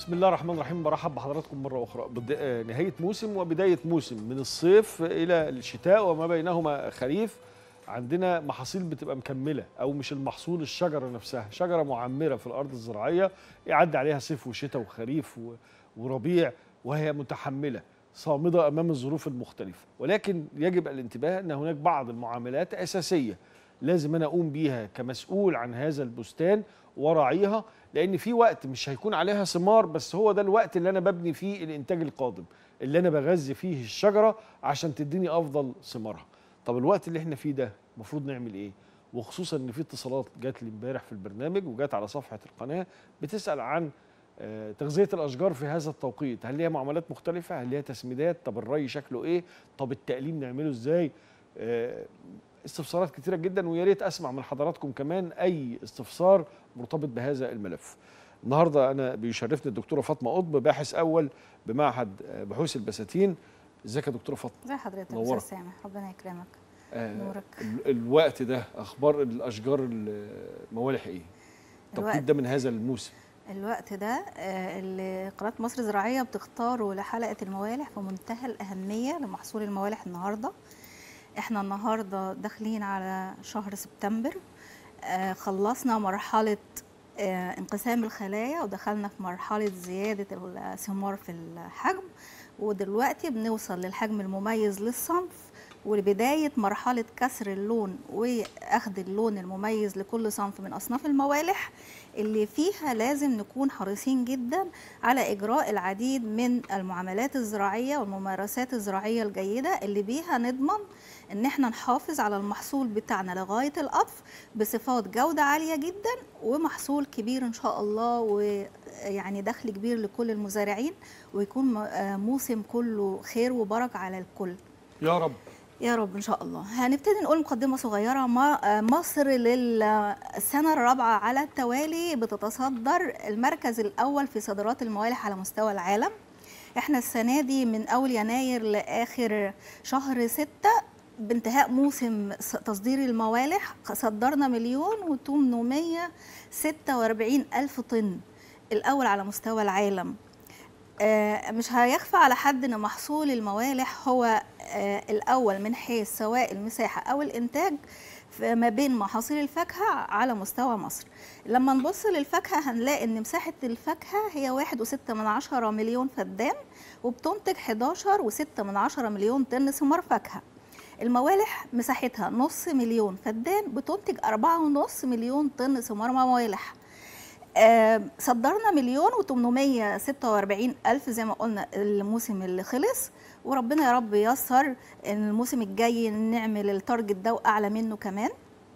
بسم الله الرحمن الرحيم. برحب بحضراتكم مرة أخرى. نهاية موسم وبداية موسم، من الصيف إلى الشتاء وما بينهما خريف. عندنا محاصيل بتبقى مكملة، أو مش المحصول، الشجرة نفسها شجرة معمرة في الأرض الزراعية، يعدي عليها صيف وشتاء وخريف وربيع، وهي متحملة صامدة أمام الظروف المختلفة. ولكن يجب الانتباه أن هناك بعض المعاملات أساسية لازم أنا أقوم بيها كمسؤول عن هذا البستان وراعيها، لأن في وقت مش هيكون عليها ثمار، بس هو ده الوقت اللي أنا ببني فيه الإنتاج القادم، اللي أنا بغذي فيه الشجرة عشان تديني أفضل ثمارها. طب الوقت اللي احنا فيه ده المفروض نعمل إيه؟ وخصوصا إن في اتصالات جات لي امبارح في البرنامج وجات على صفحة القناة بتسأل عن تغذية الأشجار في هذا التوقيت. هل ليها معاملات مختلفة؟ هل ليها تسميدات؟ طب الري شكله إيه؟ طب التقليم نعمله إزاي؟ استفسارات كتيرة جدا، ويا ريت أسمع من حضراتكم كمان أي استفسار مرتبط بهذا الملف. النهارده أنا بيشرفني الدكتورة فاطمة قطب، باحث أول بمعهد بحوث البساتين. ازيك يا دكتورة فاطمة؟ ازي حضرتك يا استاذ سامح، ربنا يكرمك. نورك. الوقت ده أخبار الأشجار الموالح إيه؟ التوقيت ده من هذا الموسم. الوقت ده اللي قناة مصر الزراعية بتختاره لحلقة الموالح في منتهى الأهمية لمحصول الموالح النهارده. احنا النهارده داخلين على شهر سبتمبر، خلصنا مرحلة انقسام الخلايا ودخلنا في مرحلة زيادة الثمار في الحجم، ودلوقتي بنوصل للحجم المميز للصنف ولبداية مرحلة كسر اللون وأخذ اللون المميز لكل صنف من أصناف الموالح، اللي فيها لازم نكون حريصين جدا على إجراء العديد من المعاملات الزراعية والممارسات الزراعية الجيدة اللي بيها نضمن إن احنا نحافظ على المحصول بتاعنا لغاية القطف بصفات جودة عالية جدا ومحصول كبير إن شاء الله، ويعني دخل كبير لكل المزارعين، ويكون موسم كله خير وبركة على الكل يا رب يا رب إن شاء الله. هنبتدي نقول مقدمة صغيرة. مصر للسنة الرابعة على التوالي بتتصدر المركز الأول في صادرات الموالح على مستوى العالم. احنا السنة دي من أول يناير لآخر شهر 6 بانتهاء موسم تصدير الموالح صدرنا 1,846,000 طن، الأول على مستوى العالم. مش هيخفى على حد ان محصول الموالح هو الاول من حيث سواء المساحه او الانتاج ما بين محاصيل الفاكهه على مستوى مصر. لما نبص للفاكهه هنلاقي ان مساحه الفاكهه هي 1.6 مليون فدان، وبتنتج 11.6 مليون طن ثمار فاكهه. الموالح مساحتها 500,000 فدان، بتنتج 4.5 مليون طن ثمار موالح. صدرنا 1,846,000 زي ما قلنا الموسم اللي خلص، وربنا يا رب ييسر ان الموسم الجاي نعمل التارجت ده واعلى منه كمان.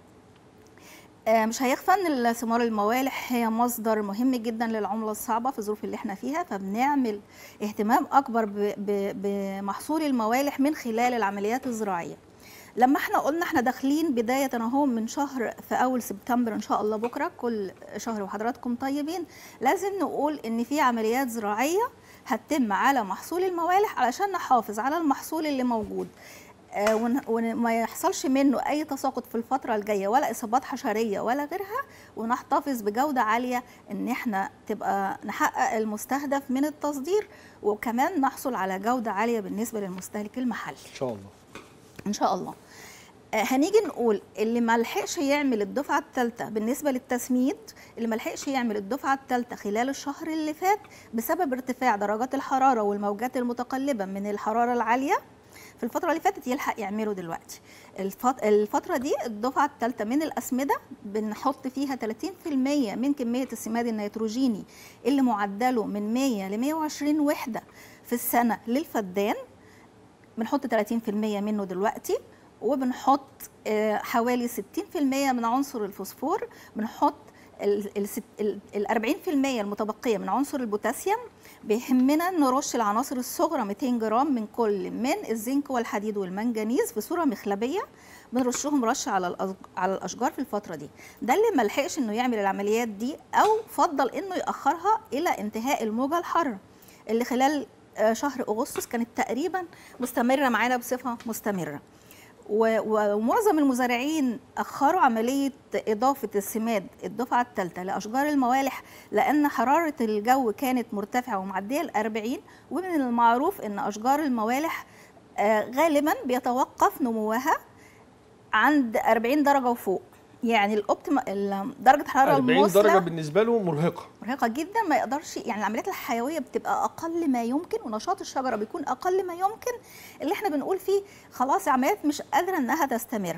مش هيخفى ان ثمار الموالح هي مصدر مهم جدا للعمله الصعبه في الظروف اللي احنا فيها، فبنعمل اهتمام اكبر بمحصول الموالح من خلال العمليات الزراعيه. لما احنا قلنا احنا داخلين بداية اهو من شهر في اول سبتمبر ان شاء الله بكرة كل شهر وحضراتكم طيبين، لازم نقول ان في عمليات زراعية هتتم على محصول الموالح علشان نحافظ على المحصول اللي موجود وما يحصلش منه اي تساقط في الفترة الجاية ولا اصابات حشرية ولا غيرها، ونحتفظ بجودة عالية ان احنا تبقى نحقق المستهدف من التصدير، وكمان نحصل على جودة عالية بالنسبة للمستهلك المحلي ان شاء الله. ان شاء الله. هنيجي نقول اللي ما لحقش يعمل الدفعه الثالثه بالنسبه للتسميد، اللي ما لحقش يعمل الدفعه الثالثه خلال الشهر اللي فات بسبب ارتفاع درجات الحراره والموجات المتقلبه من الحراره العاليه في الفتره اللي فاتت، يلحق يعمله دلوقتي. الفتره دي الدفعه الثالثه من الاسمده بنحط فيها 30% من كميه السماد النيتروجيني اللي معدله من 100 ل 120 وحده في السنه للفدان، بنحط 30% منه دلوقتي، وبنحط حوالي 60% من عنصر الفوسفور، بنحط ال 40% المتبقيه من عنصر البوتاسيوم. بيهمنا نرش العناصر الصغرى 200 جرام من كل من الزنك والحديد والمنجنيز في صوره مخلبيه، بنرشهم رش على الاشجار في الفتره دي. ده اللي ما لحقش انه يعمل العمليات دي او فضل انه ياخرها الى انتهاء الموجه الحاره اللي خلال شهر أغسطس كانت تقريبا مستمرة معانا بصفة مستمرة. ومعظم المزارعين اخروا عمليه اضافه السماد الدفعه الثالثه لاشجار الموالح لان حراره الجو كانت مرتفعه ومعديه ال40، ومن المعروف ان اشجار الموالح غالبا بيتوقف نموها عند 40 درجه وفوق. يعني درجه الحراره 40 درجه بالنسبه له مرهقه جدا، ما يقدرش، يعني العمليات الحيويه بتبقى اقل ما يمكن، ونشاط الشجره بيكون اقل ما يمكن، اللي احنا بنقول فيه خلاص العمليات مش قادره انها تستمر.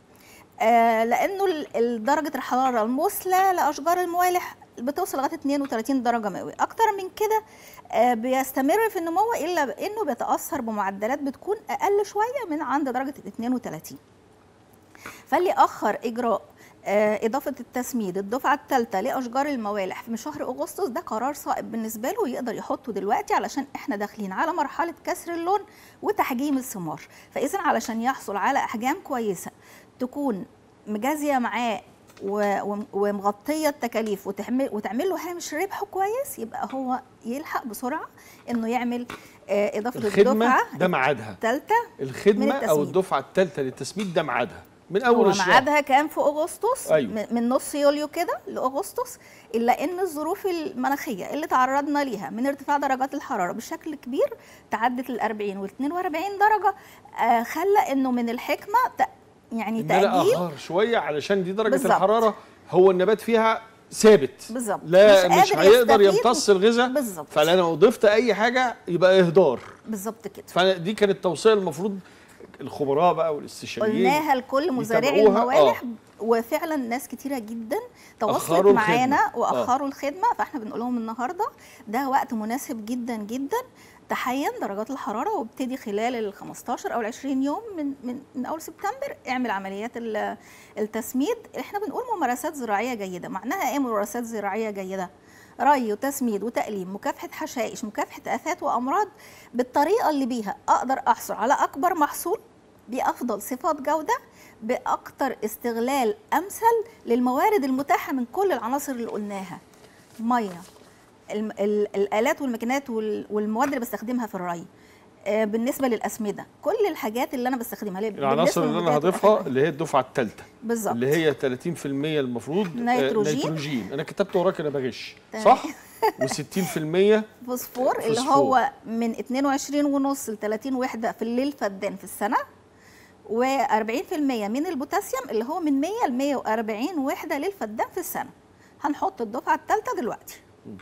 لانه درجه الحراره المثلى لاشجار الموالح بتوصل لغايه 32 درجه مئويه، اكتر من كده بيستمر في النمو الا انه بيتاثر بمعدلات بتكون اقل شويه من عند درجه 32. فاللي اخر اجراء اضافه التسميد الدفعه الثالثه لاشجار الموالح من شهر اغسطس ده قرار صائب بالنسبه له، يقدر يحطه دلوقتي علشان احنا داخلين على مرحله كسر اللون وتحجيم الثمار. فاذا علشان يحصل على احجام كويسه تكون مجازيه معاه ومغطيه التكاليف وتعمل له هامش ربح كويس، يبقى هو يلحق بسرعه انه يعمل اضافه الدفعه ده ميعادها الثالثه. الخدمه او الدفعه الثالثه للتسميد ده ميعادها من اول الشهر. ميعادها كان في اغسطس. أيوة. من نص يوليو كده لاغسطس، الا ان الظروف المناخيه اللي تعرضنا ليها من ارتفاع درجات الحراره بشكل كبير تعدت ال40 وال42 درجه، خلى انه من الحكمه يعني تأجيل اخر شويه علشان دي درجه بالزبط. الحراره هو النبات فيها ثابت بالظبط، لا مش هيقدر يمتص الغذاء بالظبط، فلو ضفت اي حاجه يبقى اهدار بالظبط كده. فدي كانت توصيه المفروض الخبراء بقى والاستشاريين قلناها لكل مزارعي الموالح وفعلا ناس كتيره جدا تواصلت معانا واخروا الخدمه، فاحنا بنقول لهم النهارده ده وقت مناسب جدا جدا تحين درجات الحراره، وابتدي خلال ال 15 او ال 20 يوم من اول سبتمبر اعمل عمليات التسميد. احنا بنقول ممارسات زراعيه جيده. معناها ايه ممارسات زراعيه جيده؟ ري وتسميد وتقليم، مكافحه حشائش، مكافحه افات وامراض بالطريقه اللي بيها اقدر احصل على اكبر محصول بافضل صفات جوده باكتر استغلال امثل للموارد المتاحه من كل العناصر اللي قلناها: ميه، الالات والماكينات والمواد اللي بستخدمها في الري، بالنسبه للاسمده، كل الحاجات اللي انا بستخدمها العناصر اللي انا هضيفها اللي هي الدفعه الثالثه بالظبط، اللي هي 30% المفروض نيتروجين. انا كتبت وراك انا بغش صح؟ و60% فوسفور اللي هو من 22.5 ل 30 وحده في الليل فدان في السنه، و40% من البوتاسيوم اللي هو من 100 ل 140 وحده للفدان في السنه. هنحط الدفعه الثالثه دلوقتي.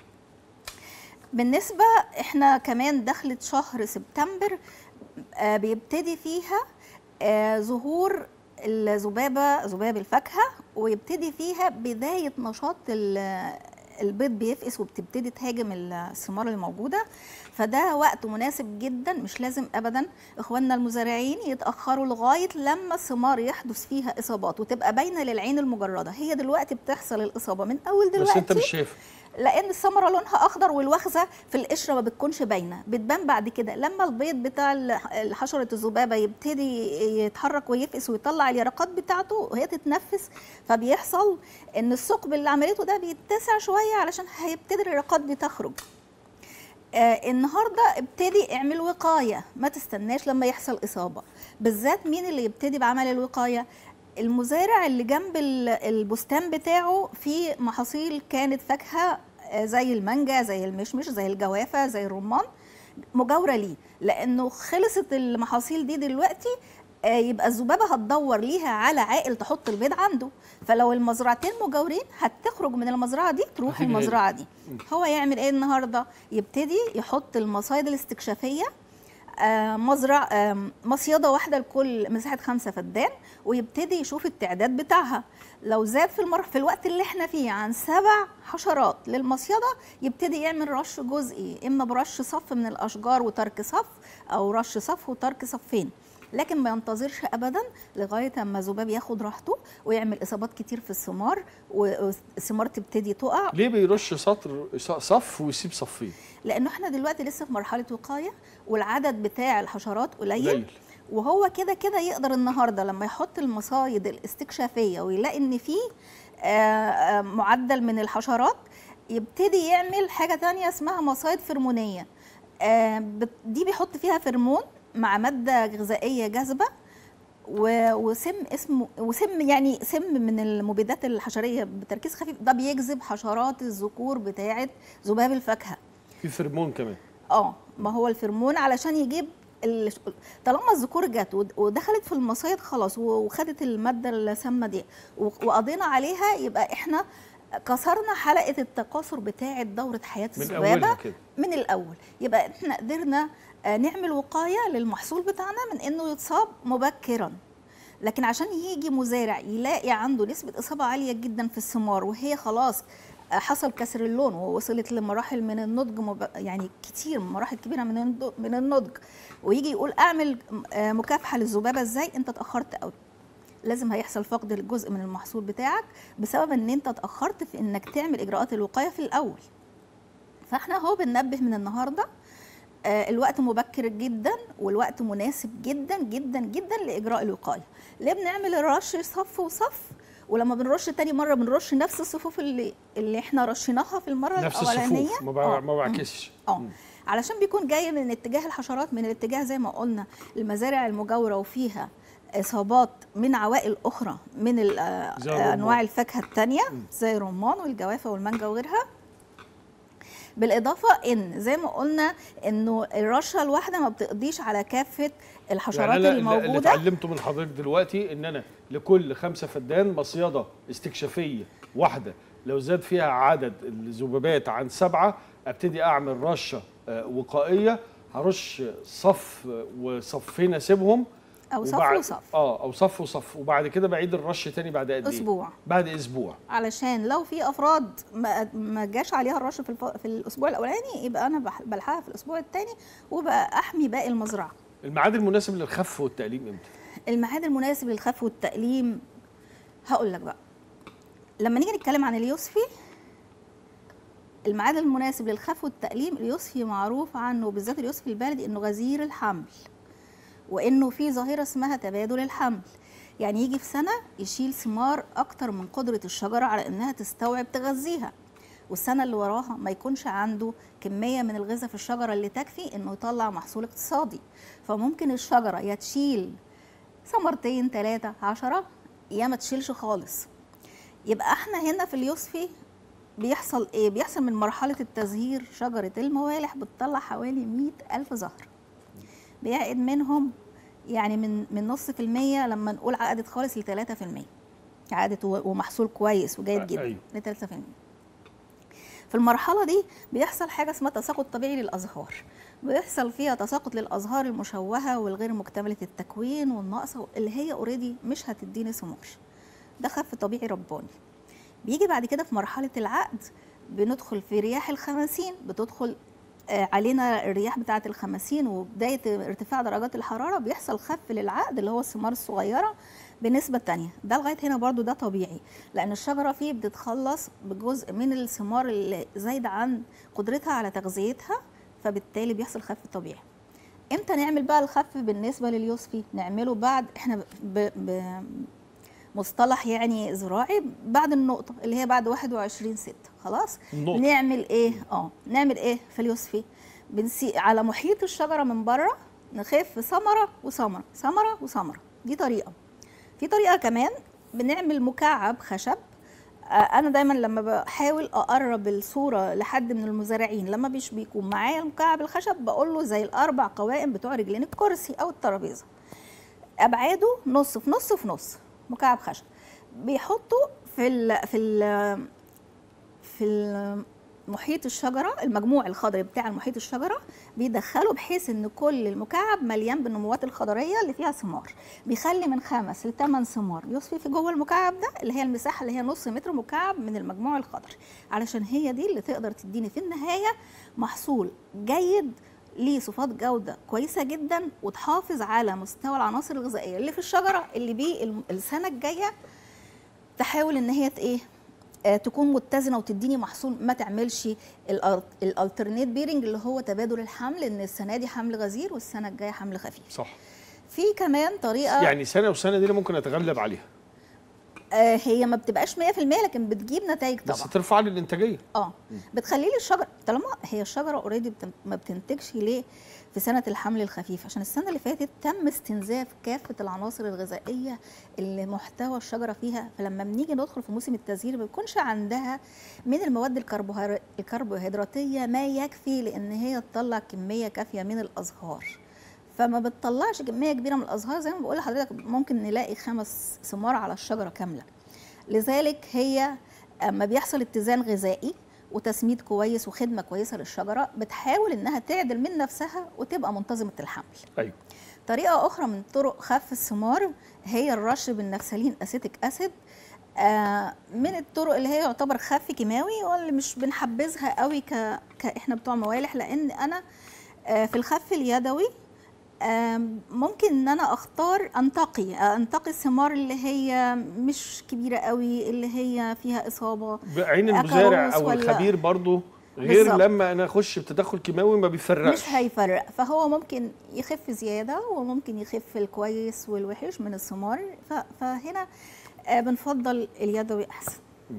بالنسبه احنا كمان دخلت شهر سبتمبر بيبتدي فيها ظهور الذبابه، ذباب الفاكهه، ويبتدي فيها بدايه نشاط البيض بيفقس وبتبتدي تهاجم الثمار الموجوده. فده وقت مناسب جدا، مش لازم ابدا اخواننا المزارعين يتاخروا لغايه لما الثمار يحدث فيها اصابات وتبقى باينه للعين المجرده. هي دلوقتي بتحصل الاصابه من اول دلوقتي، بس انت مش شايف، لان الثمره لونها اخضر والوخزه في القشره ما بتكونش باينه، بتبان بعد كده لما البيض بتاع حشره الذبابه يبتدي يتحرك ويفقس ويطلع اليرقات بتاعته وهي تتنفس، فبيحصل ان الثقب اللي عملته ده بيتسع شويه علشان هيبتدي اليرقات دي تخرج. النهارده ابتدي اعمل وقايه، ما تستناش لما يحصل اصابه. بالذات مين اللي يبتدي بعمل الوقايه؟ المزارع اللي جنب البستان بتاعه في محاصيل كانت فاكهه زي المانجا، زي المشمش، زي الجوافه، زي الرمان مجاوره ليه، لانه خلصت المحاصيل دي دلوقتي يبقى الذبابه هتدور ليها على عائل تحط البيض عنده، فلو المزرعتين مجاورين هتخرج من المزرعه دي تروح المزرعه دي. هو يعمل ايه النهارده؟ يبتدي يحط المصايد الاستكشافيه، مصيده واحده لكل مساحه 5 فدان، ويبتدي يشوف التعداد بتاعها. لو زاد في الوقت اللي احنا فيه عن 7 حشرات للمصيده يبتدي يعمل رش جزئي، اما برش صف من الاشجار وترك صف، او رش صف وترك صفين، لكن ما ينتظرش ابدا لغايه اما ذباب ياخد راحته ويعمل اصابات كتير في الثمار والثمار تبتدي تقع. ليه بيرش صف ويسيب صفين؟ لانه احنا دلوقتي لسه في مرحله وقايه والعدد بتاع الحشرات قليل. وهو كده كده يقدر النهارده لما يحط المصايد الاستكشافيه ويلاقي ان في معدل من الحشرات يبتدي يعمل حاجه ثانيه اسمها مصايد فرمونيه. دي بيحط فيها فرمون مع ماده غذائيه جاذبه وسم اسمه وسم يعني سم من المبيدات الحشريه بتركيز خفيف، ده بيجذب حشرات الذكور بتاعه ذباب الفاكهه. في فرمون كمان. ما هو الفرمون علشان يجيب طالما الذكور جت ودخلت في المصايد خلاص وخدت الماده السامه دي وقضينا عليها، يبقى احنا كسرنا حلقه التكاثر بتاعه دوره حياه الذبابه من الاول. يبقى احنا قدرنا نعمل وقايه للمحصول بتاعنا من انه يتصاب مبكرا. لكن عشان يجي مزارع يلاقي عنده نسبه اصابه عاليه جدا في الثمار وهي خلاص حصل كسر اللون ووصلت لمراحل من النضج، يعني كتير مراحل كبيره من النضج، ويجي يقول اعمل مكافحه للذبابه ازاي، انت اتاخرت قوي. لازم هيحصل فقد لجزء من المحصول بتاعك بسبب ان انت اتاخرت في انك تعمل اجراءات الوقايه في الاول. فاحنا اهو بننبه من النهارده، الوقت مبكر جدا والوقت مناسب جدا جدا جدا لاجراء الوقايه. ليه بنعمل الرش صف وصف، ولما بنرش تاني مره بنرش نفس الصفوف اللي احنا رشيناها في المره الاولانيه، نفس الصفوف ما بعكسش. علشان بيكون جاي من اتجاه الحشرات، من الاتجاه زي ما قلنا المزارع المجاوره وفيها اصابات من عوائل اخرى من انواع الفاكهه الثانيه زي الرمان والجوافه والمانجا وغيرها. بالاضافه ان زي ما قلنا انه الرشه الواحده ما بتقضيش على كافه الحشرات يعني الموجوده. اللي اتعلمته من حضرتك دلوقتي ان انا لكل 5 فدان مصيده استكشافيه واحده لو زاد فيها عدد الذبابات عن 7 ابتدي اعمل رشه وقائيه، هرش صف وصفين اسيبهم او صف وصف او صف وصف، وبعد كده بعيد الرش تاني بعد قد ايه؟ اسبوع. بعد اسبوع، علشان لو في افراد ما جاش عليها الرش في الاسبوع الاولاني يبقى انا بلحقها في الاسبوع الثاني وبقى احمي باقي المزرعه. الميعاد المناسب للخف والتقليم امتى؟ الميعاد المناسب للخف والتقليم هقول لك بقى. لما نيجي نتكلم عن اليوسفي، الميعاد المناسب للخف والتقليم، اليوسفي معروف عنه بالذات اليوسفي البلدي انه غزير الحمل، وانه في ظاهره اسمها تبادل الحمل، يعني يجي في سنه يشيل ثمار اكتر من قدره الشجره على انها تستوعب تغذيها، والسنه اللي وراها ما يكونش عنده كميه من الغذاء في الشجره اللي تكفي انه يطلع محصول اقتصادي. فممكن الشجره يا تشيل ثمرتين 3 10 يا ما تشيلش خالص. يبقى احنا هنا في اليوسفي بيحصل ايه؟ بيحصل من مرحله التزهير شجره الموالح بتطلع حوالي 100,000 زهر، بيعقد منهم يعني من نص في المية لما نقول عقدت خالص ل 3%، عقدت ومحصول كويس وجيد جدا ل 3%. في المرحلة دي بيحصل حاجة اسمها تساقط طبيعي للأزهار، بيحصل فيها تساقط للأزهار المشوهة والغير مكتملة التكوين والناقصة اللي هي اوريدي مش هتديني ثمار. ده خف طبيعي رباني. بيجي بعد كده في مرحلة العقد بندخل في رياح الخماسين، بتدخل علينا الرياح بتاعة الخماسين وبداية ارتفاع درجات الحرارة، بيحصل خف للعقد اللي هو الثمار الصغيرة بنسبة تانية. ده لغاية هنا برضو ده طبيعي، لأن الشجرة فيه بتتخلص بجزء من الثمار اللي زايدة عن قدرتها على تغذيتها، فبالتالي بيحصل خف طبيعي. امتى نعمل بقى الخف بالنسبة لليوسفي؟ نعمله بعد، احنا مصطلح يعني زراعي، بعد النقطة اللي هي بعد 21/6 خلاص النقطة. نعمل ايه؟ نعمل ايه في اليوسفي؟ بنسيق على محيط الشجرة من بره، نخف ثمرة وثمرة، ثمرة وثمرة. دي طريقة. في طريقة كمان بنعمل مكعب خشب. أنا دايما لما بحاول أقرب الصورة لحد من المزارعين لما بيكون معايا المكعب الخشب بقول له زي ال4 قوائم بتوع رجلين الكرسي أو الترابيزة، أبعاده نص في نص في نص، مكعب خشب بيحطوا في محيط الشجره، المجموع الخضري بتاع المحيط الشجره بيدخله بحيث ان كل المكعب مليان بالنموات الخضريه اللي فيها ثمار، بيخلي من 5 ل 8 ثمار يصفي في جوه المكعب ده، اللي هي المساحه اللي هي نص متر مكعب من المجموع الخضري، علشان هي دي اللي تقدر تديني في النهايه محصول جيد ليه صفات جودة كويسة جدا وتحافظ على مستوى العناصر الغذائية اللي في الشجرة، اللي بيه السنة الجاية تحاول ان هي تكون متزنة وتديني محصول، ما تعملش الالترنيت بيرنج اللي هو تبادل الحمل، ان السنة دي حمل غزير والسنة الجاية حمل خفيف. صح. في كمان طريقة، يعني سنة وسنة دي ممكن اتغلب عليها. هي ما بتبقاش 100% لكن بتجيب نتائج طبعا. بس ترفع لي الانتاجيه. بتخلي لي الشجره، طالما هي الشجره اوريدي ما بتنتجش ليه في سنه الحمل الخفيف؟ عشان السنه اللي فاتت تم استنزاف كافه العناصر الغذائيه اللي محتوى الشجره فيها، فلما بنيجي ندخل في موسم التزهير ما بيكونش عندها من المواد الكربوهيدراتيه ما يكفي لان هي تطلع كميه كافيه من الازهار، فما بتطلعش كميه كبيره من الازهار. زي ما بقول لحضرتك ممكن نلاقي 5 ثمار على الشجره كامله. لذلك هي اما بيحصل اتزان غذائي وتسميد كويس وخدمه كويسه للشجره بتحاول انها تعدل من نفسها وتبقى منتظمه الحمل. ايوه. طريقه اخرى من طرق خف الثمار هي الرش بالنفسلين اسيتيك اسيد، من الطرق اللي هي يعتبر خف كيماوي واللي مش بنحبذها قوي احنا بتوع موالح، لان انا في الخف اليدوي ممكن ان انا اختار انتقي الثمار اللي هي مش كبيره قوي، اللي هي فيها اصابه بعين المزارع او الخبير برضو غير بالزبط. لما انا اخش بتدخل كيماوي ما بيفرقش، مش هيفرق، فهو ممكن يخف زياده وممكن يخف الكويس والوحش من الثمار، فهنا بنفضل اليدوي احسن.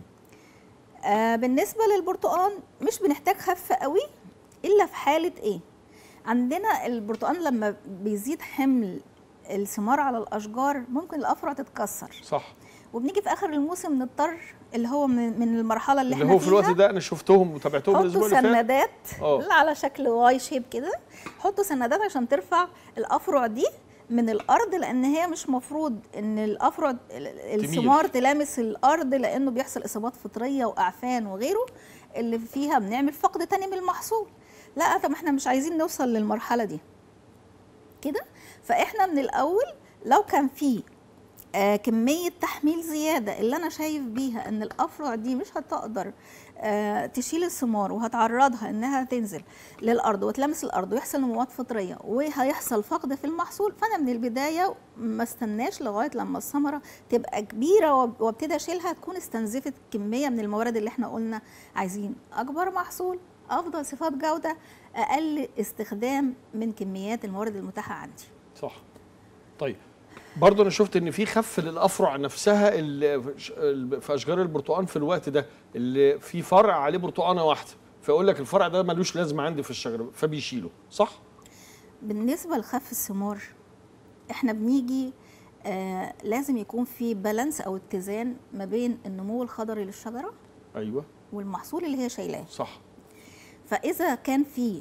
بالنسبه للبرتقال مش بنحتاج خف قوي الا في حاله ايه؟ عندنا البرتقال لما بيزيد حمل الثمار على الاشجار ممكن الافرع تتكسر. صح. وبنيجي في اخر الموسم نضطر اللي هو من المرحله اللي احنا فيها، اللي هو في الوقت ده انا شفتهم وتابعتهم الاسبوع اللي فات، حطوا سندات على شكل واي شيب كده، حطوا سندات عشان ترفع الافرع دي من الارض، لان هي مش مفروض ان الافرع الثمار تلامس الارض، لانه بيحصل اصابات فطريه واعفان وغيره اللي فيها بنعمل فقد تاني من المحصول. لا طب احنا مش عايزين نوصل للمرحله دي كده، فاحنا من الاول لو كان في كميه تحميل زياده اللي انا شايف بيها ان الافرع دي مش هتقدر تشيل الثمار وهتعرضها انها تنزل للارض وتلمس الارض ويحصل نموات فطريه وهيحصل فقد في المحصول، فانا من البدايه ما استناش لغايه لما الثمره تبقى كبيره وابتدي اشيلها تكون استنزفت كميه من الموارد اللي احنا قلنا عايزين اكبر محصول، افضل صفات جوده، اقل استخدام من كميات الموارد المتاحه عندي. صح. طيب برضه انا شفت ان في خف للافرع نفسها اللي في اشجار البرتقال في الوقت ده اللي في فرع عليه برتقانه واحده، فيقول لك الفرع ده ملوش لازمه عندي في الشجره فبيشيله، صح؟ بالنسبه لخف الثمار احنا بنيجي لازم يكون في بالانس او اتزان ما بين النمو الخضري للشجره ايوه والمحصول اللي هي شايلاه. صح. فاذا كان في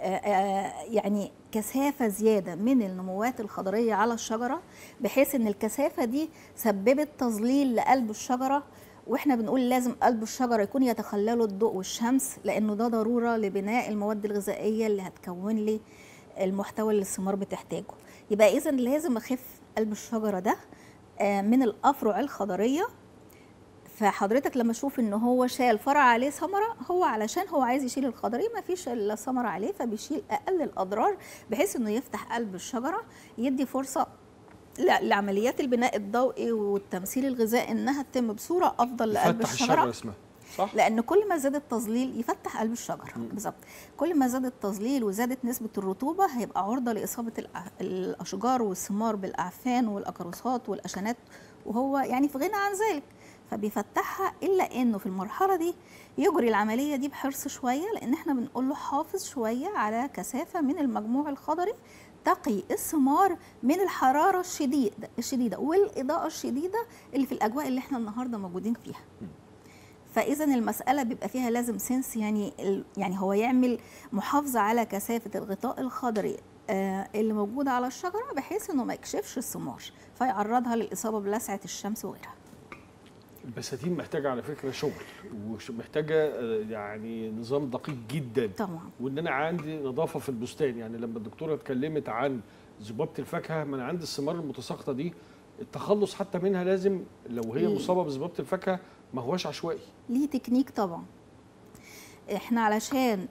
يعني كثافه زياده من النموات الخضريه على الشجره بحيث ان الكثافه دي سببت تظليل لقلب الشجره، واحنا بنقول لازم قلب الشجره يكون يتخلله الضوء والشمس لانه ده ضروره لبناء المواد الغذائيه اللي هتكون لي المحتوى اللي الثمار بتحتاجه، يبقى اذا لازم اخف قلب الشجره ده من الافرع الخضريه. فحضرتك لما اشوف ان هو شال فرع عليه ثمره، هو علشان هو عايز يشيل الخضري ما فيش الا ثمره عليه، فبيشيل اقل الاضرار بحيث انه يفتح قلب الشجره، يدي فرصه لعمليات البناء الضوئي والتمثيل الغذائي انها تتم بصوره افضل لقلب الشجره. اسمها صح؟ لان كل ما زاد التظليل يفتح قلب الشجره بالظبط، كل ما زاد التظليل وزادت نسبه الرطوبه هيبقى عرضه لاصابه الاشجار والثمار بالاعفان والاكروسات والاشانات، وهو يعني في غنى عن ذلك، فبيفتحها. الا انه في المرحله دي يجري العمليه دي بحرص شويه، لان احنا بنقول له حافظ شويه على كثافه من المجموع الخضري تقي الثمار من الحراره الشديده والاضاءه الشديده اللي في الاجواء اللي احنا النهارده موجودين فيها. فاذا المساله بيبقى فيها لازم سنس، يعني هو يعمل محافظه على كثافه الغطاء الخضري اللي موجوده على الشجره بحيث انه ما يكشفش الثمار فيعرضها للاصابه بلسعه الشمس وغيرها. البساتين محتاجه على فكره شغل ومحتاجه يعني نظام دقيق جدا طبعا، وان انا عندي نظافه في البستان. يعني لما الدكتوره اتكلمت عن ذبابه الفاكهه، من عند الثمار المتساقطه دي التخلص حتى منها لازم لو هي مصابه بذبابه الفاكهه ما هوش عشوائي، ليه تكنيك طبعا. احنا علشان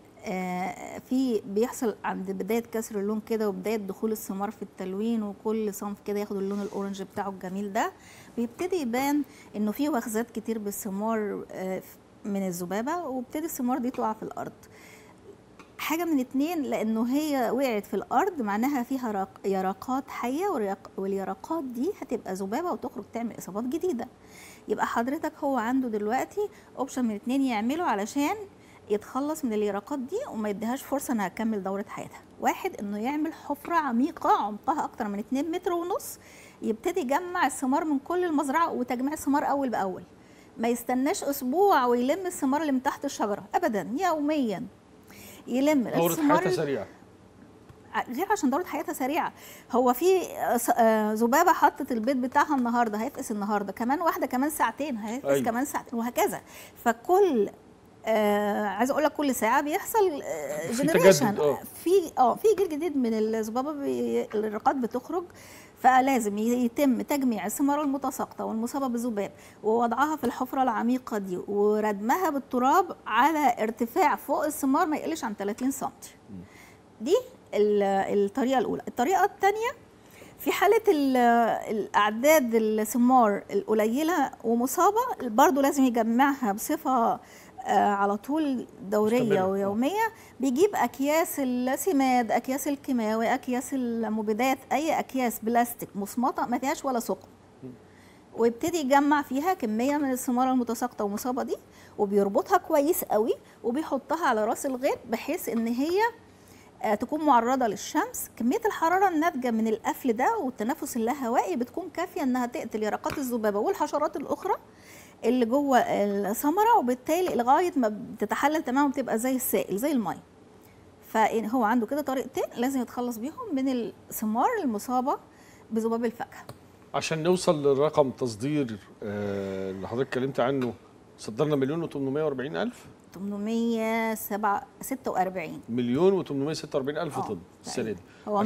بيحصل عند بدايه كسر اللون كده وبدايه دخول الثمار في التلوين وكل صنف كده ياخد اللون الاورنج بتاعه الجميل ده، بيبتدي يبان انه في وخزات كتير بالثمار من الذبابه، وبتدي الثمار دي تقع في الارض. حاجه من اتنين، لانه هي وقعت في الارض معناها فيها يرقات حيه، واليرقات دي هتبقى ذبابه وتخرج تعمل اصابات جديده. يبقى حضرتك هو عنده دلوقتي اوبشن من اتنين يعمله علشان يتخلص من اليرقات دي وما يديهاش فرصه انها تكمل دوره حياتها. واحد، انه يعمل حفره عميقه عمقها اكتر من 2 متر ونص، يبتدي يجمع الثمار من كل المزرعه، وتجميع الثمار اول باول، ما يستناش اسبوع ويلم الثمار اللي من تحت الشجره ابدا، يوميا يلم دورة حياتها سريعه، غير عشان دورة حياتها سريعة. هو في ذبابة حطت البيض بتاعها النهارده هيفقس النهارده، كمان واحدة كمان ساعتين هيفقس، أيوة. كمان ساعتين، وهكذا. فكل عايزه اقول لك كل ساعه بيحصل جنريشن في جيل جديد من الذبابه، الرقات بتخرج. فلازم يتم تجميع الثمار المتساقطه والمصابه بالذباب ووضعها في الحفره العميقه دي وردمها بالتراب على ارتفاع فوق الثمار ما يقلش عن 30 سم. دي الطريقه الاولى. الطريقه الثانيه، في حاله الاعداد الثمار القليله ومصابه، برضو لازم يجمعها بصفه على طول دوريه ويوميه. بيجيب اكياس السماد، اكياس الكيماوي، اكياس المبيدات، اي اكياس بلاستيك مصمطه ما فيهاش ولا ثقب، ويبتدي يجمع فيها كميه من الثمار المتساقطه والمصابه دي، وبيربطها كويس قوي وبيحطها على راس الغيط بحيث ان هي تكون معرضه للشمس. كميه الحراره الناتجه من القفل ده والتنفس اللاهوائي بتكون كافيه انها تقتل يرقات الذبابه والحشرات الاخرى اللي جوه الثمره، وبالتالي لغايه ما بتتحلل تماما وبتبقى زي السائل زي الميه. فهو عنده كده طريقتين لازم يتخلص بيهم من الثمار المصابه بذباب الفاكهه. عشان نوصل للرقم تصدير اللي حضرتك اتكلمت عنه، صدرنا 1,840,000 846 مليون و846,000 طن السنه دي. هو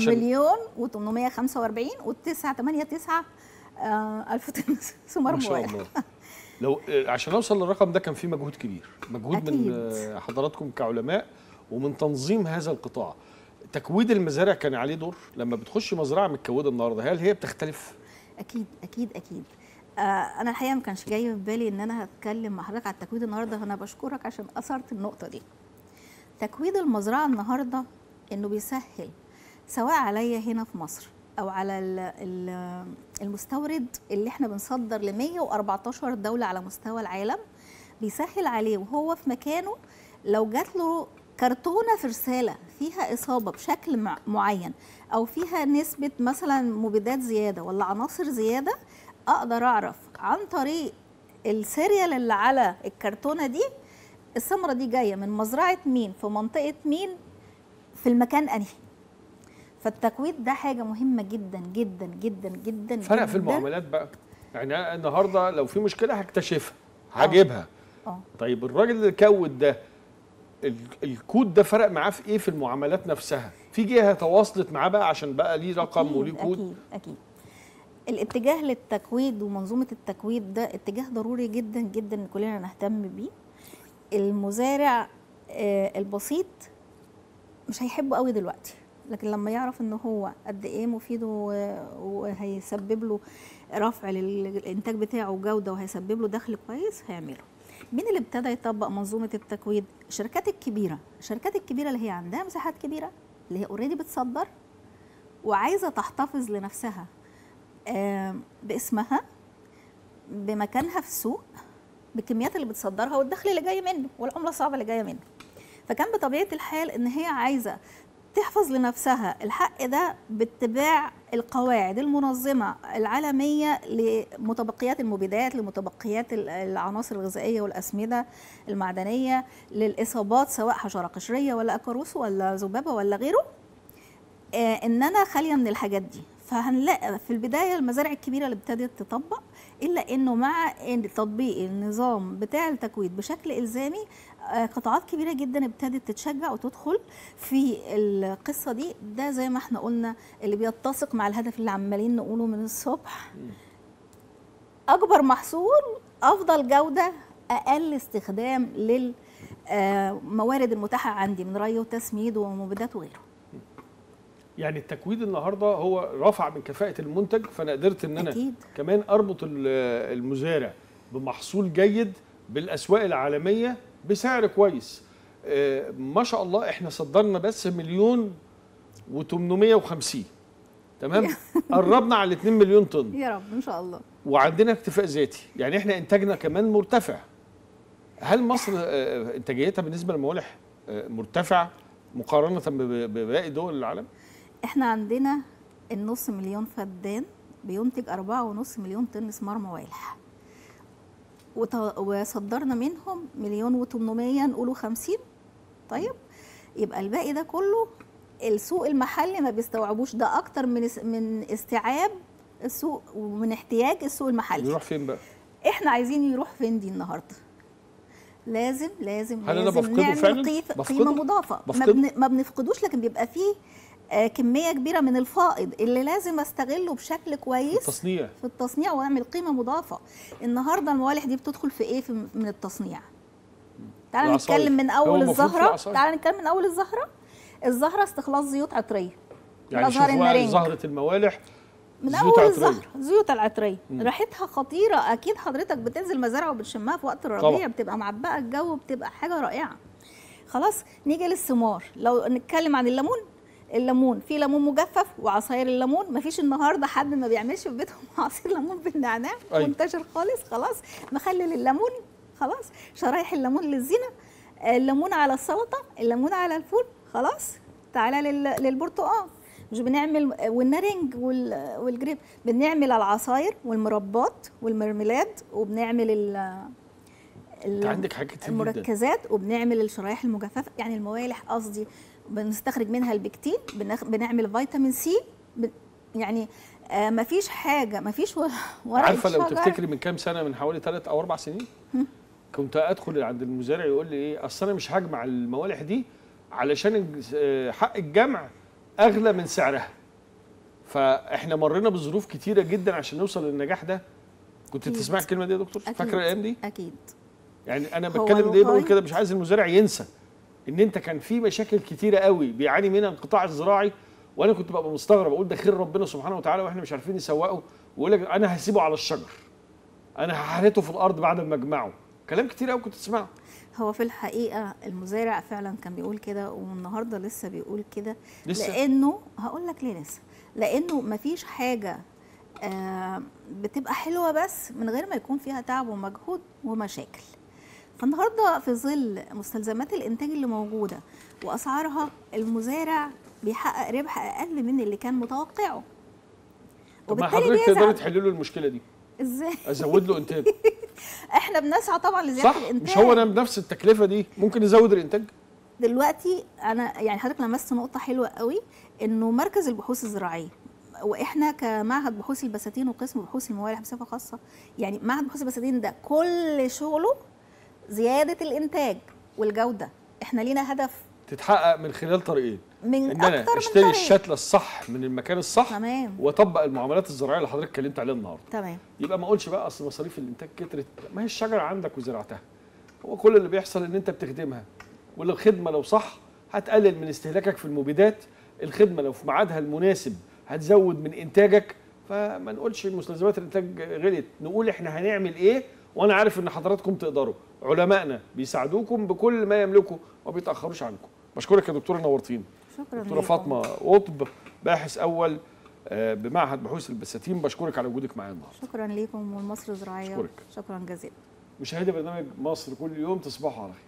1,845 و989 ألف طن ثمار ما شاء الله. لو عشان اوصل للرقم ده كان في مجهود كبير، مجهود أكيد. من حضراتكم كعلماء ومن تنظيم هذا القطاع. تكويد المزارع كان عليه دور. لما بتخش مزرعه متكوده النهارده، هل هي بتختلف؟ اكيد اكيد اكيد. انا الحقيقه ما كانش جاي في بالي ان انا هتكلم مع حضرتك على التكويد النهارده، فانا بشكرك عشان اثرت النقطه دي. تكويد المزرعه النهارده انه بيسهل سواء عليا هنا في مصر او على المستورد اللي احنا بنصدر ل 114 دوله على مستوى العالم، بيسهل عليه وهو في مكانه. لو جات له كرتونه في رساله فيها اصابه بشكل معين او فيها نسبه مثلا مبيدات زياده ولا عناصر زياده، اقدر اعرف عن طريق السيريال اللي على الكرتونه دي الثمره دي جايه من مزرعه مين في منطقه مين في المكان انهي. فالتكويد ده حاجه مهمه جدا جدا جدا جدا. فرق في المعاملات بقى، يعني النهارده لو في مشكله هكتشفها هجيبها. طيب الراجل اللي كود ده الكود ده فرق معاه في ايه في المعاملات نفسها؟ في جهه تواصلت معاه بقى عشان بقى ليه رقم وليه كود؟ اكيد اكيد. الاتجاه للتكويد ومنظومه التكويد ده اتجاه ضروري جدا جدا ان كلنا نهتم بيه. المزارع البسيط مش هيحبه قوي دلوقتي، لكن لما يعرف ان هو قد ايه مفيد وهيسبب له رفع للانتاج بتاعه وجوده وهيسبب له دخل كويس هيعمله. مين اللي ابتدى يطبق منظومه التكويد؟ الشركات الكبيره. الشركات الكبيره اللي هي عندها مساحات كبيره، اللي هي اوريدي بتصدر وعايزه تحتفظ لنفسها باسمها، بمكانها في السوق، بالكميات اللي بتصدرها والدخل اللي جاي منه والعمله الصعبه اللي جايه منه. فكان بطبيعه الحال ان هي عايزه تحفظ لنفسها الحق ده باتباع القواعد المنظمه العالميه لمتبقيات المبيدات، لمتبقيات العناصر الغذائيه والاسمده المعدنيه، للاصابات سواء حشره قشريه ولا اكاروس ولا ذبابه ولا غيره. ان انا خاليه من الحاجات دي. فهنلاقي في البدايه المزارع الكبيره اللي ابتدت تطبق، الا انه مع تطبيق النظام بتاع التكويد بشكل الزامي قطاعات كبيره جدا ابتدت تتشجع وتدخل في القصه دي. ده زي ما احنا قلنا اللي بيتسق مع الهدف اللي عمالين نقوله من الصبح: اكبر محصول، افضل جوده، اقل استخدام للموارد المتاحه عندي من ري وتسميد ومبيدات وغيره. يعني التكويد النهارده هو رفع من كفاءة المنتج، فانا قدرت ان انا أكيد. كمان اربط المزارع بمحصول جيد بالاسواق العالميه بسعر كويس. ما شاء الله احنا صدرنا بس 1,850,000، تمام. قربنا على 2 مليون طن يا رب ان شاء الله. وعندنا اكتفاء ذاتي، يعني احنا انتاجنا كمان مرتفع. هل مصر انتاجيتها بالنسبه للموالح مرتفع مقارنه بباقي دول العالم؟ احنا عندنا النص مليون فدان بينتج 4.5 مليون طن ثمار موالح، وصدرنا منهم 1,800,000 نقوله 50. طيب يبقى الباقي ده كله السوق المحلي ما بيستوعبوش، ده اكتر من استيعاب السوق ومن احتياج السوق المحلي. يروح فين بقى؟ احنا عايزين يروح فين دي النهارده؟ لازم هل أنا بفقده نعمل فعلا؟ قيمه مضافه. ما بنفقدوش، لكن بيبقى فيه كميه كبيره من الفائض اللي لازم استغله بشكل كويس في التصنيع واعمل قيمه مضافه. النهارده الموالح دي بتدخل في ايه من التصنيع؟ تعال نتكلم من اول الزهره. الزهره استخلاص زيوت عطريه، يعني شوفوا زهره الموالح من اول الزهر زيوت العطريه ريحتها خطيره. اكيد حضرتك بتنزل مزارع وبتشمها في وقت الربيع، بتبقى معبقه الجو، بتبقى حاجه رائعه. خلاص نيجي للثمار. لو نتكلم عن الليمون في ليمون مجفف وعصاير الليمون. مفيش النهارده حد ما بيعملش في بيتهم عصير ليمون بالنعناع، منتشر خالص. خلاص مخلل الليمون، خلاص شرايح الليمون للزينه، الليمون على السلطه، الليمون على الفول. خلاص تعالى للبرتقال، مش بنعمل والنارنج والجريب، بنعمل العصاير والمربات والمرميلاد، وبنعمل عندك حاجات كتير المركزات جداً. وبنعمل الشرايح المجففه، يعني الموالح قصدي بنستخرج منها البكتين، بنعمل فيتامين سي. يعني مفيش حاجه، مفيش ورق عارفه لو تفتكري من كام سنه، من حوالي 3 أو 4 سنين كنت ادخل عند المزارع يقول لي ايه، اصل انا مش هجمع الموالح دي علشان حق الجمع اغلى من سعرها. فاحنا مرينا بظروف كتيره جدا عشان نوصل للنجاح ده. كنت تسمع الكلمه دي يا دكتور؟ فاكره الايام دي؟ اكيد. يعني انا بتكلم ليه بقول كده؟ مش عايز المزارع ينسى ان انت كان في مشاكل كتيره قوي بيعاني منها القطاع الزراعي، وانا كنت ببقى مستغرب اقول ده خير ربنا سبحانه وتعالى واحنا مش عارفين نسوقه، ويقول لك انا هسيبه على الشجر، انا هحرته في الارض بعد ما اجمعه. كلام كتير قوي كنت تسمعه. هو في الحقيقه المزارع فعلا كان بيقول كده، والنهارده لسه بيقول كده. لانه هقول لك ليه لسه، لانه مفيش حاجه بتبقى حلوه بس من غير ما يكون فيها تعب ومجهود ومشاكل. فالنهارده في ظل مستلزمات الانتاج اللي موجوده واسعارها، المزارع بيحقق ربح اقل من اللي كان متوقعه، وبالتالي حضرتك تقدري تحلي له المشكله دي ازاي؟ ازود له انتاج. احنا بنسعى طبعا لزياده الانتاج. مش هو انا بنفس التكلفه دي ممكن نزود الانتاج؟ دلوقتي انا يعني حضرتك لمست نقطه حلوه قوي، انه مركز البحوث الزراعيه، واحنا كمعهد بحوث البساتين وقسم بحوث الموالح بصفه خاصه، يعني معهد بحوث البساتين ده كل شغله زياده الانتاج والجوده. احنا لينا هدف تتحقق من خلال طريقين، من ان انا اشتري الشتله الصح من المكان الصح، تمام، واطبق المعاملات الزراعيه اللي حضرتك اتكلمت عليها النهارده، تمام. يبقى ما اقولش بقى اصل مصاريف الانتاج كترت، ما هي الشجره عندك وزرعتها. هو كل اللي بيحصل ان انت بتخدمها، والخدمه لو صح هتقلل من استهلاكك في المبيدات، الخدمه لو في ميعادها المناسب هتزود من انتاجك. فما نقولش مستلزمات الانتاج غلت، نقول احنا هنعمل ايه، وانا عارف ان حضراتكم تقدروا، علمائنا بيساعدوكم بكل ما يملكوا وما بيتاخروش عنكم. بشكرك يا دكتوره، نورتينا. شكرا. دكتوره فاطمه قطب، باحث اول بمعهد بحوث البساتين، بشكرك على وجودك معانا النهارده. شكرا ليكم والمصر الزراعيه. شكرا جزيلا. مشاهدي برنامج مصر كل يوم، تصبحوا على خير.